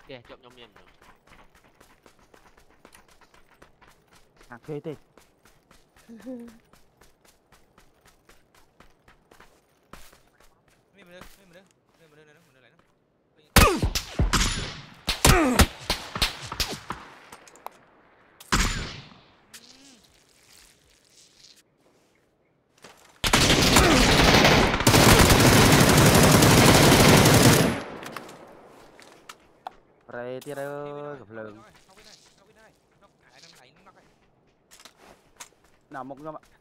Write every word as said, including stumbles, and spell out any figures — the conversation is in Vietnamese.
Kìa, trộm trong miền rồi. Hàng thuê tê. Mình mình mình mình mình mình mình mình lấy nó. Rồi tia ơi, gặp lường. Nó bên này, nó bên này, nó cái năm này nó cái. Nào một cho bạn.